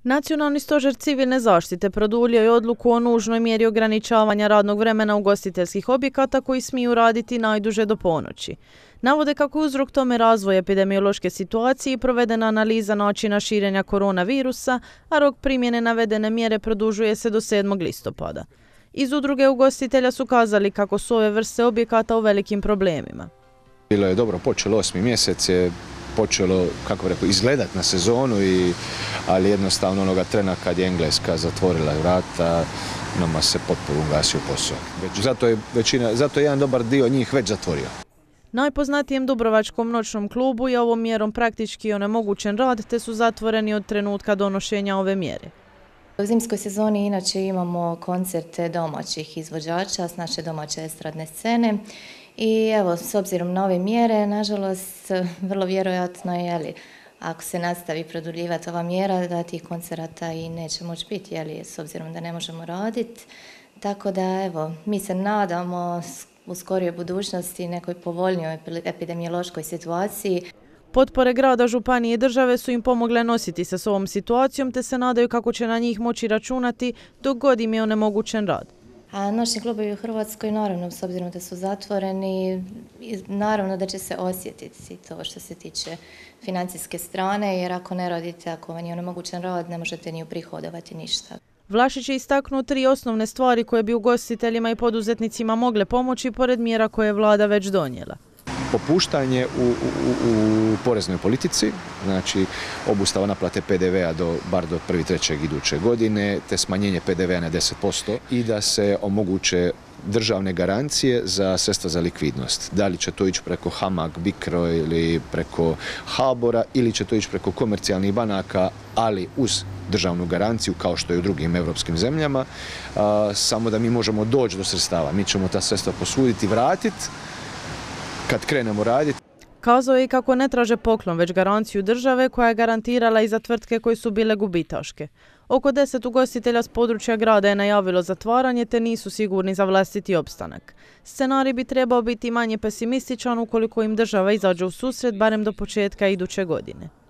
Nacionalni stožer civilne zaštite produljio je odluku o nužnoj mjeri ograničavanja radnog vremena ugostiteljskih objekata koji smiju raditi najduže do ponoći. Navode kako je uzrok tome razvoj epidemiološke situacije i provedena analiza načina širenja koronavirusa, a rok primjene navedene mjere produžuje se do 7. listopada. Iz udruge ugostitelja su kazali kako su ove vrste objekata u velikim problemima. Bilo je dobro, počelo 8. mjesec je počelo, kako rekao, izgledati na sezonu, ali jednostavno onoga trena kad je Engleska zatvorila vrata, nama se potpuno ugasio posao. Zato je jedan dobar dio njih već zatvorio. Najpoznatijem dubrovačkom noćnom klubu je ovom mjerom praktički onemogućen rad, te su zatvoreni od trenutka donošenja ove mjere. U zimskoj sezoni inače imamo koncerte domaćih izvođača s naše domaće estradne scene i evo, s obzirom na ove mjere, nažalost, vrlo vjerojatno je, ako se nastavi produljivati ova mjera, da tih koncerata i neće moći biti, s obzirom da ne možemo raditi. Tako da, evo, mi se nadamo u skorijoj budućnosti nekoj povoljnijoj epidemiološkoj situaciji. Potpore grada, županije i države su im pomogle nositi se s ovom situacijom, te se nadaju kako će na njih moći računati dok god im je onemogućen rad. A noćni klubovi u Hrvatskoj, naravno, s obzirom da su zatvoreni, naravno da će se osjetiti to što se tiče financijske strane, jer ako ne radite, ako vam je onemogućen rad, ne možete ni uprihodovati ništa. Vlašić je istaknuo 3 osnovne stvari koje bi ugostiteljima i poduzetnicima mogle pomoći pored mjera koje je vlada već donijela. Popuštanje u poreznoj politici, znači obustava naplate PDV-a bar do 1.3. iduće godine, te smanjenje PDV-a na 10% i da se omoguće državne garancije za sredstva za likvidnost. Da li će to ići preko HAMAG, BICRO ili preko HABOR-a ili će to ići preko komercijalnih banaka, ali uz državnu garanciju kao što je u drugim europskim zemljama, samo da mi možemo doći do sredstava. Mi ćemo ta sredstva posuditi i vratiti kad krenemo raditi. Kazao je i kako ne traže poklon, već garanciju države koja je garantirala i za tvrtke koje su bile gubitaške. Oko 10 ugostitelja s područja grada je najavilo zatvaranje, te nisu sigurni za vlastiti opstanak. Scenarij bi trebao biti manje pesimističan ukoliko im država izađe u susret barem do početka iduće godine.